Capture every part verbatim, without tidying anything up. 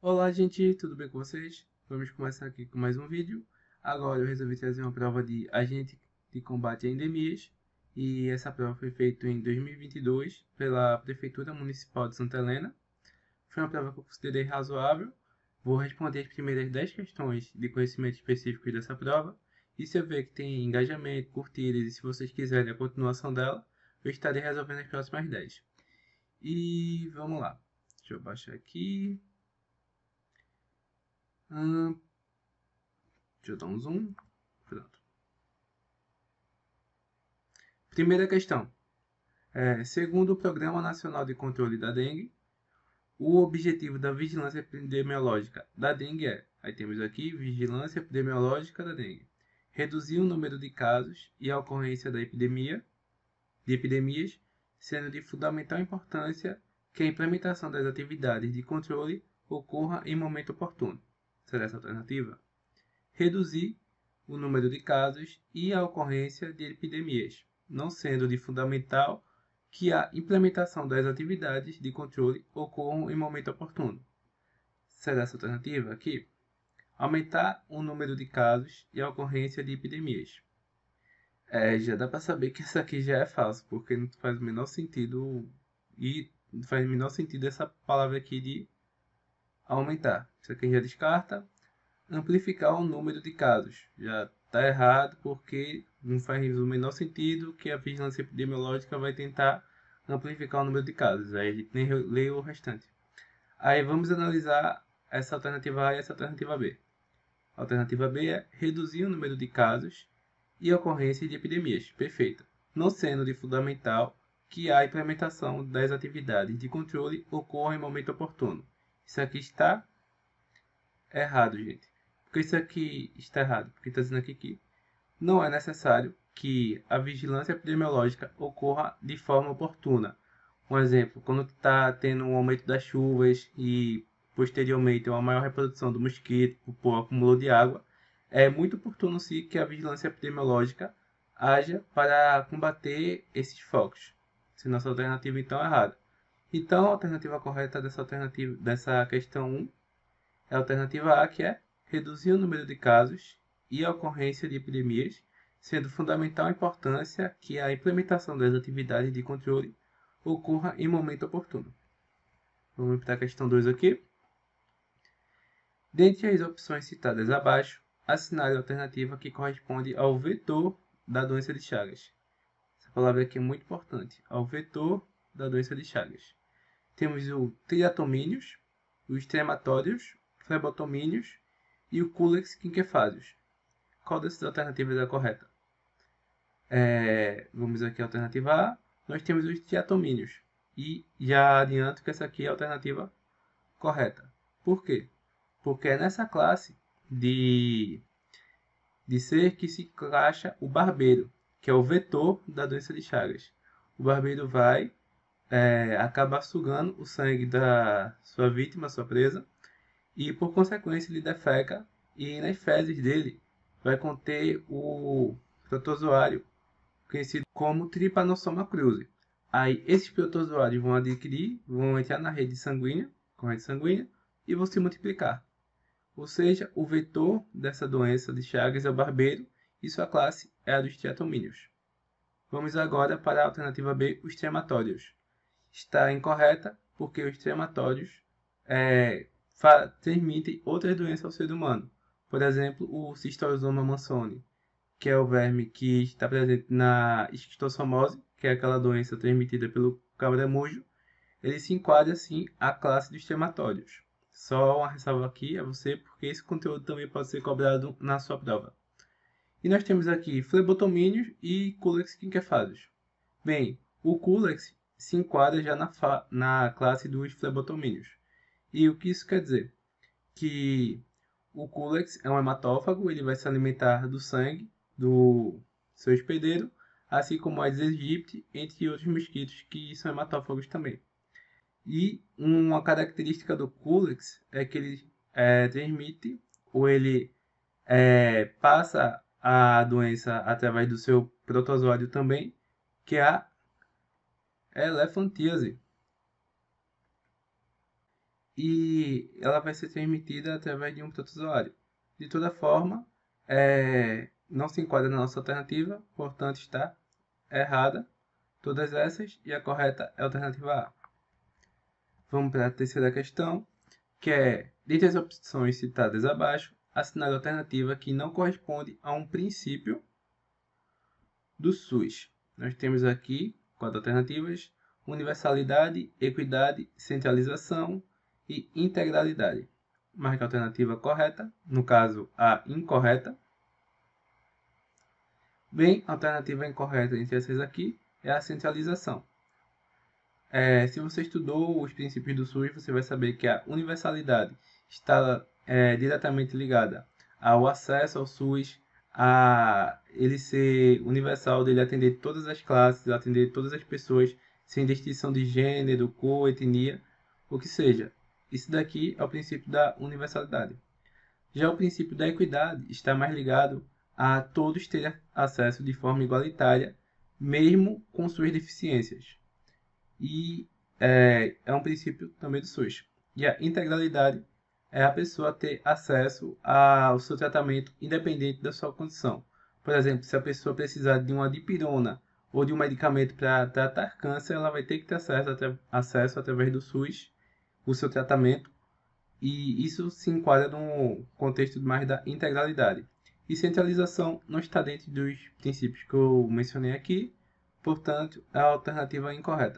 Olá, gente, tudo bem com vocês? Vamos começar aqui com mais um vídeo. Agora eu resolvi trazer uma prova de agente de combate a endemias e essa prova foi feita em dois mil e vinte e dois pela Prefeitura Municipal de Santa Helena. Foi uma prova que eu considerei razoável. Vou responder as primeiras dez questões de conhecimento específico dessa prova e se eu ver que tem engajamento, curtidas e se vocês quiserem a continuação dela, eu estarei resolvendo as próximas dez. E vamos lá. Deixa eu baixar aqui. Hum, Deixa eu dar um zoom. Pronto. Primeira questão. É, segundo o Programa Nacional de Controle da Dengue, o objetivo da vigilância epidemiológica da dengue é, aí temos aqui, vigilância epidemiológica da dengue, reduzir o número de casos e a ocorrência da epidemia, de epidemias, sendo de fundamental importância que a implementação das atividades de controle ocorra em momento oportuno. Será essa a alternativa? Reduzir o número de casos e a ocorrência de epidemias, não sendo de fundamental que a implementação das atividades de controle ocorram em momento oportuno. Será essa alternativa aqui? Aumentar o número de casos e a ocorrência de epidemias. É, já dá para saber que essa aqui já é falso, porque não faz o menor sentido e não faz o menor sentido essa palavra aqui de aumentar. Isso aqui já descarta. Amplificar o número de casos. Já está errado porque não faz o menor sentido que a vigilância epidemiológica vai tentar amplificar o número de casos. Aí a gente nem lê o restante. Aí vamos analisar essa alternativa A e essa alternativa B. A alternativa B é reduzir o número de casos e ocorrência de epidemias. Perfeito. Não sendo de fundamental que a implementação das atividades de controle ocorra em momento oportuno. Isso aqui está errado, gente. Porque isso aqui está errado? Porque está dizendo aqui que não é necessário que a vigilância epidemiológica ocorra de forma oportuna. Um exemplo, quando está tendo um aumento das chuvas e posteriormente uma maior reprodução do mosquito por acúmulo de água, é muito oportuno sim que a vigilância epidemiológica haja para combater esses focos. Se nossa alternativa então é errada. Então a alternativa correta dessa alternativa dessa questão um é a alternativa A, que é reduzir o número de casos e a ocorrência de epidemias, sendo fundamental a importância que a implementação das atividades de controle ocorra em momento oportuno. Vamos para a questão dois aqui. Dentre as opções citadas abaixo, assinale a alternativa que corresponde ao vetor da doença de Chagas. Essa palavra aqui é muito importante, ao vetor da doença de Chagas. Temos o triatomíneos, os trematórios, flebotomíneos e o Culex quinquefásios. Qual dessas alternativas é a correta? É, vamos aqui à alternativa A. Nós temos os triatomíneos. E já adianto que essa aqui é a alternativa correta. Por quê? Porque é nessa classe de, de ser que se encaixa o barbeiro, que é o vetor da doença de Chagas. O barbeiro vai é, acabar sugando o sangue da sua vítima, sua presa, e por consequência ele defeca e nas fezes dele vai conter o protozoário conhecido como Trypanosoma cruzi. Aí esses protozoários vão adquirir, vão entrar na rede sanguínea, corrente sanguínea, e vão se multiplicar. Ou seja, o vetor dessa doença de Chagas é o barbeiro e sua classe é a dos triatomíneos. Vamos agora para a alternativa B, os trematórios. Está incorreta porque os trematórios é, transmitem outras doenças ao ser humano. Por exemplo, o Cistosoma mansoni, que é o verme que está presente na esquistossomose, que é aquela doença transmitida pelo cabramujo. Ele se enquadra, assim, à classe dos trematórios. Só uma ressalva aqui a você, porque esse conteúdo também pode ser cobrado na sua prova. E nós temos aqui flebotomíneos e Culex quinquefásios. Bem, o Culex se enquadra já na, na classe dos flebotomíneos. E o que isso quer dizer? Que o Culex é um hematófago, ele vai se alimentar do sangue do seu hospedeiro, assim como a Aedes aegypti, entre outros mosquitos que são hematófagos também. E uma característica do Culex é que ele é, transmite, ou ele é, passa a doença através do seu protozoário também, que é a elefantíase. e ela vai ser transmitida através de um protozoário. De toda forma, é, não se enquadra na nossa alternativa, portanto está errada todas essas e a correta é a alternativa A. Vamos para a terceira questão, que é, dentre as opções citadas abaixo, assinale a alternativa que não corresponde a um princípio do SUS. Nós temos aqui quatro alternativas: universalidade, equidade, centralização e integralidade. Marque a alternativa correta, no caso a incorreta. Bem, a alternativa incorreta entre essas aqui é a centralização. É, se você estudou os princípios do SUS, você vai saber que a universalidade está é, diretamente ligada ao acesso ao SUS, a ele ser universal, dele atender todas as classes, atender todas as pessoas, sem distinção de gênero, cor, etnia, o que seja. Isso daqui é o princípio da universalidade. Já o princípio da equidade está mais ligado a todos terem acesso de forma igualitária, mesmo com suas deficiências. E é, é um princípio também do SUS. E a integralidade é a pessoa ter acesso ao seu tratamento independente da sua condição. Por exemplo, se a pessoa precisar de uma dipirona ou de um medicamento para tratar câncer, ela vai ter que ter acesso, acesso através do SUS, o seu tratamento, e isso se enquadra no contexto mais da integralidade. E centralização não está dentro dos princípios que eu mencionei aqui, portanto, é a alternativa incorreta.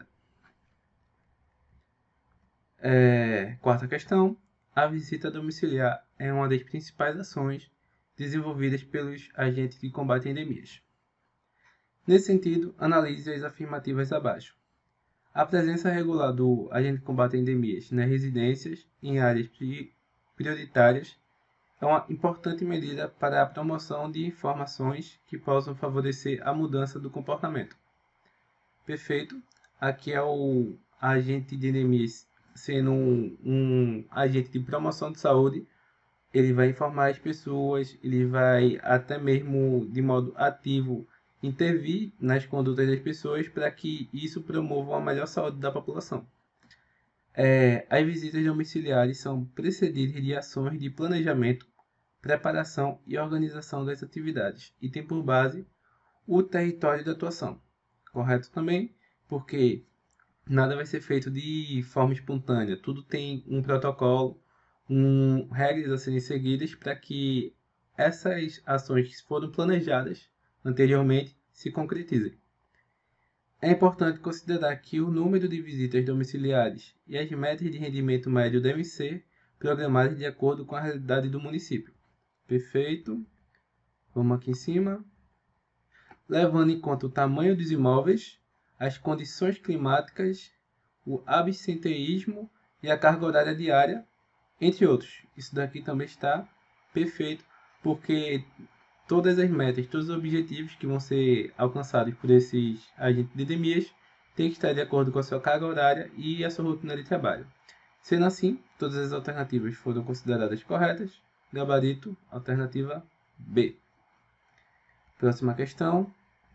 É, quarta questão. A visita domiciliar é uma das principais ações desenvolvidas pelos agentes de combate a endemias. Nesse sentido, analise as afirmativas abaixo. A presença regular do agente de combate a endemias nas residências em áreas prioritárias é uma importante medida para a promoção de informações que possam favorecer a mudança do comportamento. Perfeito. Aqui é o agente de endemias sendo um, um agente de promoção de saúde. Ele vai informar as pessoas, ele vai até mesmo de modo ativo intervir nas condutas das pessoas para que isso promova uma melhor saúde da população. É, as visitas domiciliares são precedidas de ações de planejamento, preparação e organização das atividades e tem por base o território de atuação. Correto também, porque nada vai ser feito de forma espontânea, tudo tem um protocolo, um, regras a serem seguidas para que essas ações que foram planejadas anteriormente se concretizem. É importante considerar que o número de visitas domiciliares e as metas de rendimento médio devem ser programadas de acordo com a realidade do município. Perfeito. Vamos aqui em cima. Levando em conta o tamanho dos imóveis, as condições climáticas, o absenteísmo e a carga horária diária, entre outros. Isso daqui também está perfeito, porque todas as metas, todos os objetivos que vão ser alcançados por esses agentes de endemias têm que estar de acordo com a sua carga horária e a sua rotina de trabalho. Sendo assim, todas as alternativas foram consideradas corretas. Gabarito, alternativa B. Próxima questão.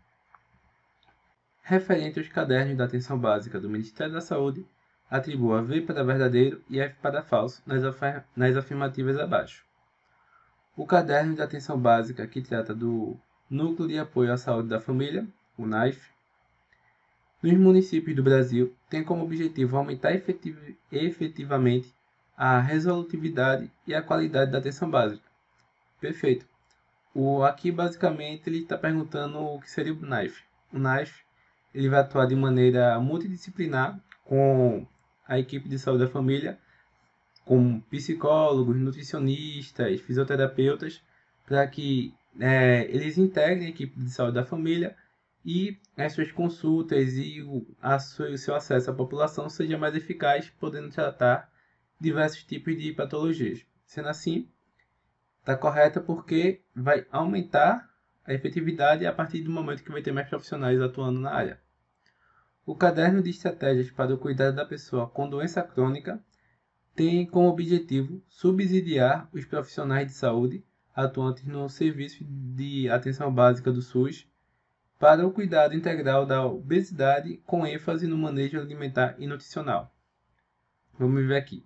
Referente aos cadernos da atenção básica do Ministério da Saúde, atribua V para verdadeiro e F para falso nas, afir nas afirmativas abaixo. O caderno de atenção básica, que trata do Núcleo de Apoio à Saúde da Família, o N A F, nos municípios do Brasil, tem como objetivo aumentar efetiv efetivamente a resolutividade e a qualidade da atenção básica. Perfeito. O, aqui, basicamente, ele está perguntando o que seria o N A F. O N A F ele vai atuar de maneira multidisciplinar com a equipe de saúde da família, com psicólogos, nutricionistas, fisioterapeutas, para que é, eles integrem a equipe de saúde da família e as suas consultas e o, a sua, o seu acesso à população seja mais eficaz, podendo tratar diversos tipos de patologias. Sendo assim, está correta porque vai aumentar a efetividade a partir do momento que vai ter mais profissionais atuando na área. O caderno de estratégias para o cuidado da pessoa com doença crônica tem como objetivo subsidiar os profissionais de saúde atuantes no serviço de atenção básica do SUS para o cuidado integral da obesidade com ênfase no manejo alimentar e nutricional. Vamos ver aqui.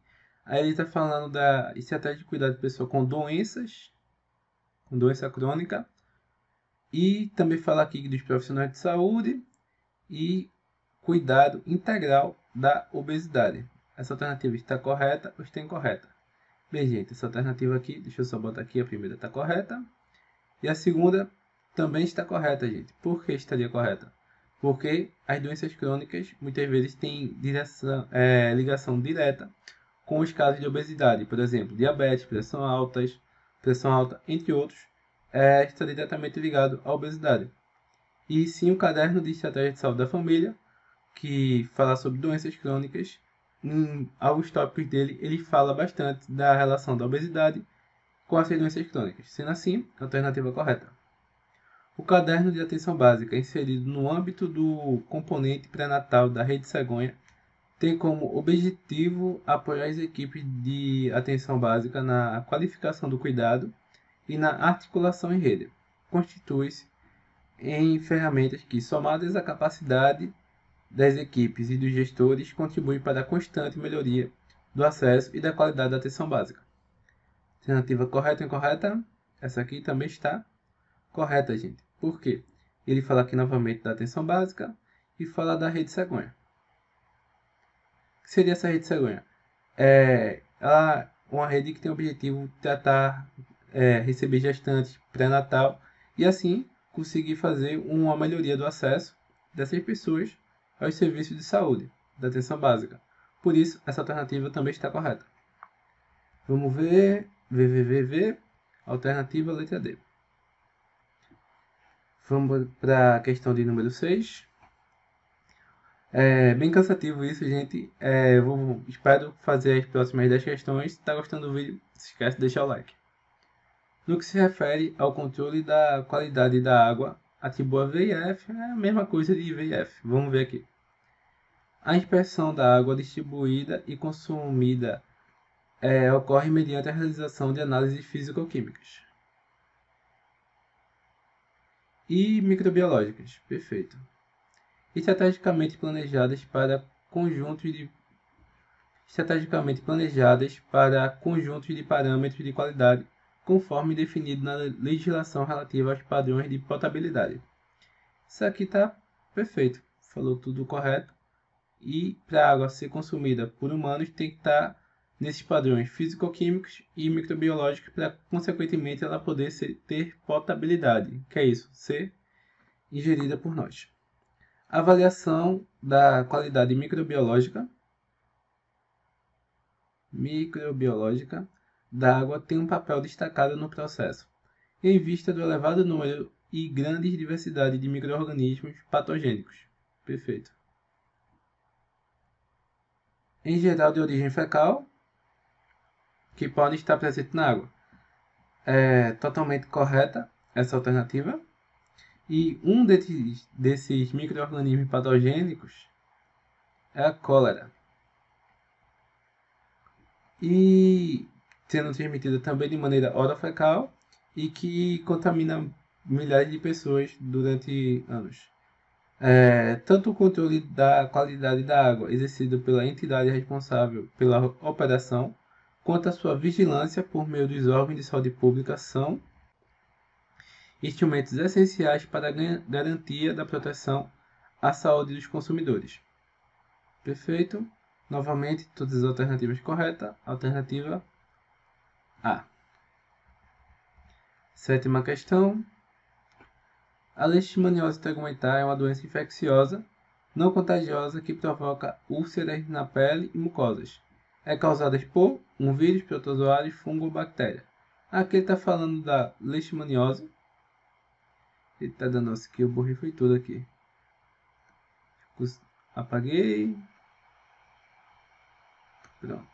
Aí ele está falando da estratégia de cuidado de pessoa com doenças, com doença crônica. E também fala aqui dos profissionais de saúde e cuidado integral da obesidade. Essa alternativa está correta ou está incorreta? Bem, gente, essa alternativa aqui, deixa eu só botar aqui, a primeira está correta. E a segunda também está correta, gente. Por que estaria correta? Porque as doenças crônicas muitas vezes têm direção, é, ligação direta com os casos de obesidade. Por exemplo, diabetes, pressão alta, pressão alta, entre outros, é, está diretamente ligado à obesidade. E sim, o caderno de estratégia de saúde da família, que fala sobre doenças crônicas, em alguns tópicos dele, ele fala bastante da relação da obesidade com as doenças crônicas. Sendo assim, a alternativa correta. O caderno de atenção básica, inserido no âmbito do componente pré-natal da Rede Cegonha, tem como objetivo apoiar as equipes de atenção básica na qualificação do cuidado e na articulação em rede. Constitui-se em ferramentas que, somadas à capacidade das equipes e dos gestores, contribuem para a constante melhoria do acesso e da qualidade da atenção básica. Alternativa correta ou incorreta? Essa aqui também está correta, gente. Por quê? Ele fala aqui novamente da atenção básica e fala da Rede Cegonha. O que seria essa Rede Cegonha? É ela, uma rede que tem o objetivo de tratar, é, receber gestantes pré-natal e assim conseguir fazer uma melhoria do acesso dessas pessoas aos serviços de saúde, da atenção básica. Por isso, essa alternativa também está correta. Vamos ver, ver, ver, ver, ver. Alternativa letra D. Vamos para a questão de número seis. É bem cansativo isso, gente. É, eu vou, espero fazer as próximas dez questões. Se está gostando do vídeo, não se esquece de deixar o like. No que se refere ao controle da qualidade da água, atribua V I F, é a mesma coisa de V I F. Vamos ver aqui. A inspeção da água distribuída e consumida é, ocorre mediante a realização de análises físico-químicas e microbiológicas. Perfeito. Estrategicamente planejadas para conjuntos de estrategicamente planejadas para conjuntos de parâmetros de qualidade conforme definido na legislação relativa aos padrões de potabilidade. Isso aqui está perfeito, falou tudo correto. E para a água ser consumida por humanos tem que estar nesses padrões físico-químicos e microbiológicos para, consequentemente, ela poder ser, ter potabilidade, que é isso, ser ingerida por nós. A avaliação da qualidade microbiológica microbiológica da água tem um papel destacado no processo, em vista do elevado número e grande diversidade de micro-organismos patogênicos. Perfeito. Em geral de origem fecal, que podem estar presentes na água. É totalmente correta essa alternativa. E um desses, desses micro-organismos patogênicos é a cólera. E sendo transmitida também de maneira orofecal e que contamina milhares de pessoas durante anos. É, tanto o controle da qualidade da água exercido pela entidade responsável pela operação, quanto a sua vigilância por meio dos órgãos de saúde pública são instrumentos essenciais para a garantia da proteção à saúde dos consumidores. Perfeito. Novamente, todas as alternativas corretas. Alternativa A. Sétima questão. A leishmaniose tegumentar é uma doença infecciosa não contagiosa que provoca úlceras na pele e mucosas. É causada por um vírus, protozoário, fungo ou bactéria. Aqui ele está falando da leishmaniose. Ele está dando, nossa, que eu borrei foi tudo aqui. Apaguei. Pronto.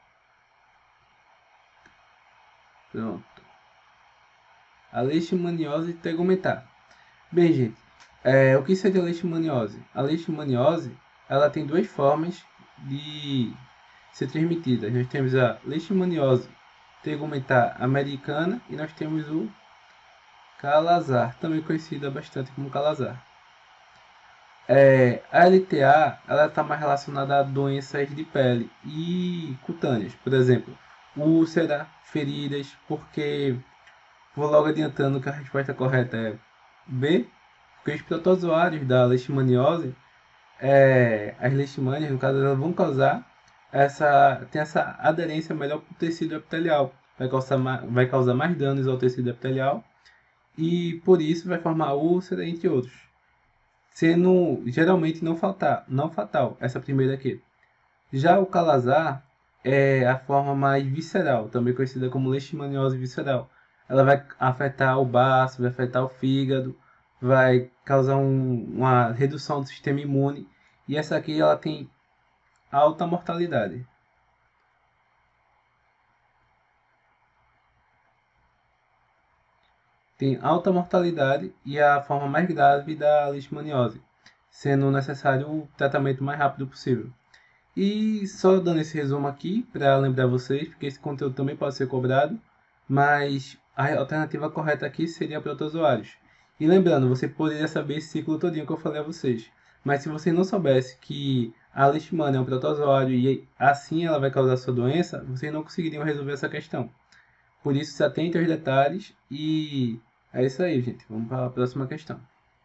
Pronto. A leishmaniose tegumentar. Bem, gente, é, o que seria a leishmaniose? A leishmaniose, ela tem duas formas de ser transmitida. Nós temos a leishmaniose tegumentar americana e nós temos o calazar, também conhecida bastante como calazar. É, a L T A ela está mais relacionada a doenças de pele e cutâneas, por exemplo, úlcera, feridas, porque vou logo adiantando que a resposta correta é B, porque os protozoários da leishmaniose, é, as leishmanias, no caso, elas vão causar essa, tem essa aderência melhor para o tecido epitelial, vai causar, vai causar mais danos ao tecido epitelial e por isso vai formar úlcera, entre outros. Sendo geralmente não fatal, não fatal essa primeira aqui. Já o calazar é a forma mais visceral, também conhecida como leishmaniose visceral. Ela vai afetar o baço, vai afetar o fígado, vai causar um, uma redução do sistema imune. E essa aqui ela tem alta mortalidade. Tem alta mortalidade e é a forma mais grave da leishmaniose, sendo necessário o tratamento mais rápido possível. E só dando esse resumo aqui para lembrar vocês, porque esse conteúdo também pode ser cobrado, mas a alternativa correta aqui seria protozoários. E lembrando, você poderia saber esse ciclo todinho que eu falei a vocês, mas se você não soubesse que a leishmania é um protozoário e assim ela vai causar sua doença, vocês não conseguiriam resolver essa questão. Por isso, se atente aos detalhes e é isso aí, gente. Vamos para a próxima questão.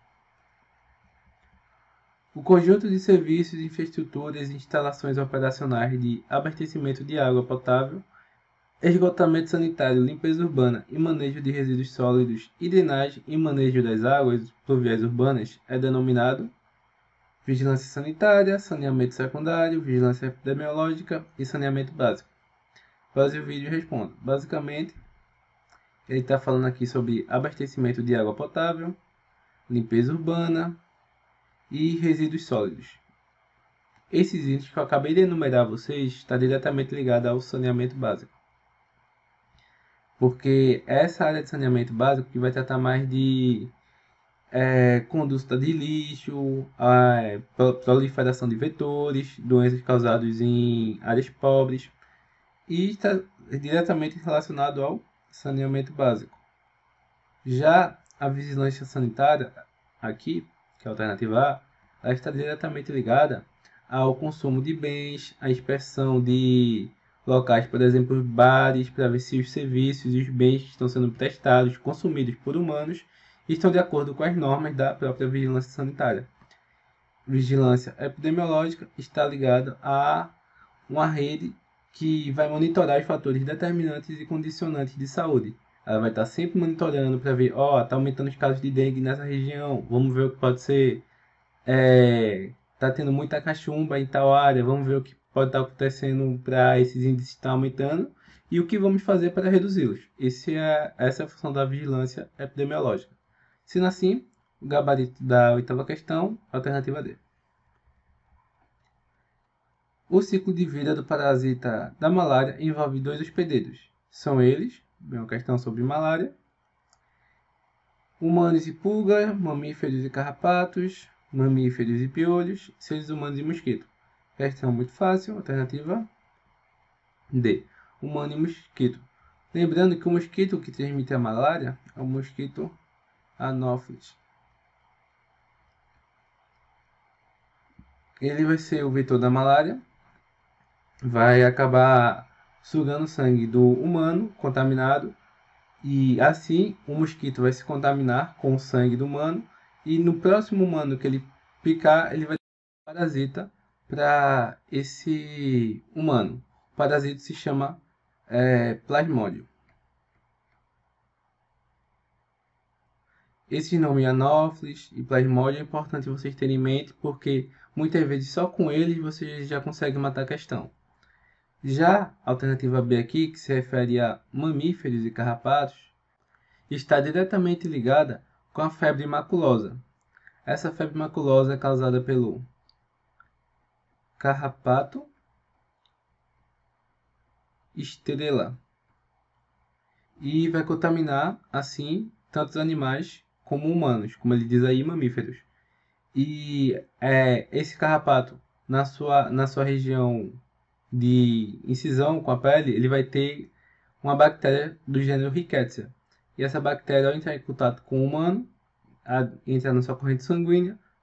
O conjunto de serviços, infraestruturas e instalações operacionais de abastecimento de água potável, esgotamento sanitário, limpeza urbana e manejo de resíduos sólidos e drenagem e manejo das águas pluviais urbanas é denominado vigilância sanitária, saneamento secundário, vigilância epidemiológica e saneamento básico. Pause o vídeo e responda. Basicamente, ele está falando aqui sobre abastecimento de água potável, limpeza urbana e resíduos sólidos. Esses itens que eu acabei de enumerar a vocês está diretamente ligado ao saneamento básico. Porque essa área de saneamento básico que vai tratar mais de é, conduta de lixo, a proliferação de vetores, doenças causadas em áreas pobres e está diretamente relacionado ao saneamento básico. Já a vigilância sanitária, aqui, que é a alternativa A, ela está diretamente ligada ao consumo de bens, à inspeção de locais, por exemplo, bares, para ver se os serviços e os bens que estão sendo testados, consumidos por humanos, estão de acordo com as normas da própria vigilância sanitária. Vigilância epidemiológica está ligada a uma rede que vai monitorar os fatores determinantes e condicionantes de saúde. Ela vai estar sempre monitorando para ver, ó, oh, está aumentando os casos de dengue nessa região, vamos ver o que pode ser, é, tá tendo muita cachumba em tal área, vamos ver o que pode estar acontecendo para esses índices estar aumentando e o que vamos fazer para reduzi-los. Esse é, essa é a função da vigilância epidemiológica. Sendo assim, o gabarito da oitava questão, alternativa D. O ciclo de vida do parasita da malária envolve dois hospedeiros. São eles, bem, uma questão sobre malária, humanos e pulga, mamíferos e carrapatos, mamíferos e piolhos, seres humanos e mosquito. Questão muito fácil, alternativa D, humano e mosquito. Lembrando que o mosquito que transmite a malária é o mosquito Anopheles. Ele vai ser o vetor da malária, vai acabar sugando sangue do humano contaminado e assim o mosquito vai se contaminar com o sangue do humano e no próximo humano que ele picar, ele vai dar um parasita para esse humano. O parasita se chama é, plasmódio. Esse nome Anopheles e Plasmódio é importante vocês terem em mente porque muitas vezes só com eles você já consegue matar a questão. Já a alternativa B aqui, que se refere a mamíferos e carrapatos, está diretamente ligada com a febre maculosa. Essa febre maculosa é causada pelo carrapato estrela e vai contaminar assim tantos animais como humanos, como ele diz aí, mamíferos. E é, esse carrapato na sua, na sua região de incisão com a pele, ele vai ter uma bactéria do gênero Rickettsia. E essa bactéria, ao entrar em contato com o humano, entra na sua corrente sanguínea,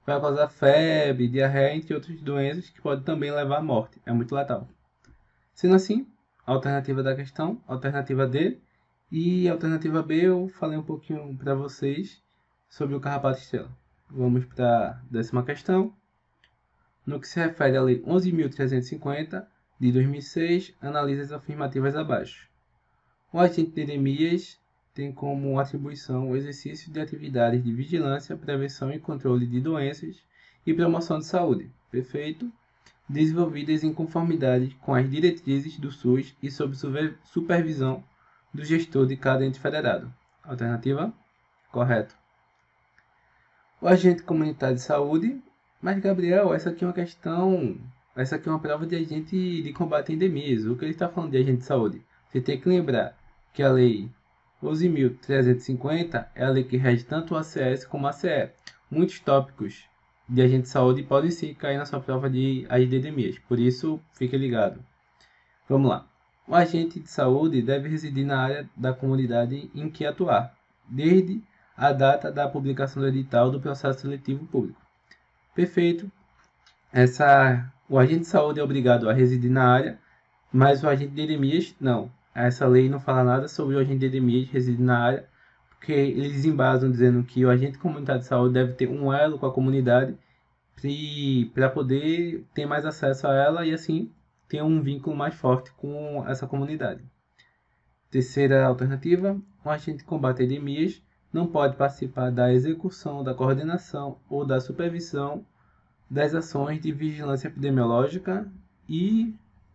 vai causar febre, diarreia, entre outras doenças que podem também levar à morte. É muito letal. Sendo assim, a alternativa da questão, alternativa D, e a alternativa B eu falei um pouquinho para vocês sobre o carrapato estrela. Vamos para a décima questão. No que se refere à Lei onze mil trezentos e cinquenta, de dois mil e seis, analisa as afirmativas abaixo. O agente de endemias tem como atribuição o exercício de atividades de vigilância, prevenção e controle de doenças e promoção de saúde. Perfeito. Desenvolvidas em conformidade com as diretrizes do SUS e sob supervisão do gestor de cada ente federado. Alternativa? Correto. O agente comunitário de saúde. Mas, Gabriel, essa aqui é uma questão... Essa aqui é uma prova de agente de combate a endemias. O que ele está falando de agente de saúde? Você tem que lembrar que a Lei onze mil trezentos e cinquenta é a lei que rege tanto o A C S como a A C E. Muitos tópicos de agente de saúde podem sim cair na sua prova de agente de endemias. Por isso, fique ligado. Vamos lá. O agente de saúde deve residir na área da comunidade em que atuar, desde a data da publicação do edital do processo seletivo público. Perfeito. Essa, o agente de saúde é obrigado a residir na área, mas o agente de endemias, não. Essa lei não fala nada sobre o agente de endemias residir na área, porque eles embasam dizendo que o agente comunitário de saúde deve ter um elo com a comunidade para poder ter mais acesso a ela e assim ter um vínculo mais forte com essa comunidade. Terceira alternativa, o agente de combate a endemias não pode participar da execução, da coordenação ou da supervisão das ações de vigilância epidemiológica e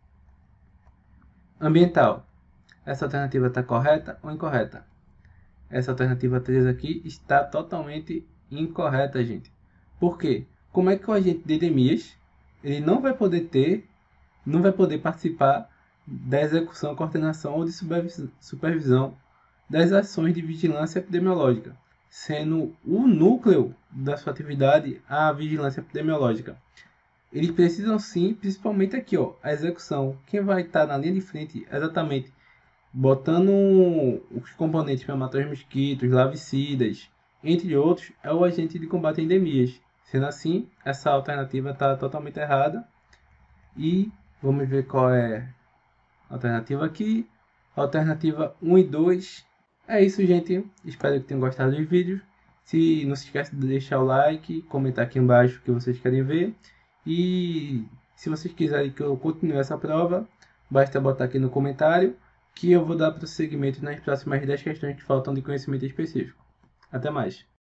ambiental. Essa alternativa está correta ou incorreta? Essa alternativa três aqui está totalmente incorreta, gente. Por quê? Como é que o agente de endemias ele não vai poder ter, não vai poder participar da execução, coordenação ou de supervisão das ações de vigilância epidemiológica, sendo o núcleo da sua atividade a vigilância epidemiológica? Eles precisam sim, principalmente aqui, ó, a execução. Quem vai estar na linha de frente exatamente botando os componentes para matar os mosquitos, larvicidas, entre outros, é o agente de combate a endemias. Sendo assim, essa alternativa está totalmente errada. E vamos ver qual é a alternativa aqui. Alternativa um e dois. É isso, gente. Espero que tenham gostado dos vídeos. Se não se esqueça de deixar o like, comentar aqui embaixo o que vocês querem ver. E se vocês quiserem que eu continue essa prova, basta botar aqui no comentário que eu vou dar prosseguimento nas próximas dez questões que faltam de conhecimento específico. Até mais!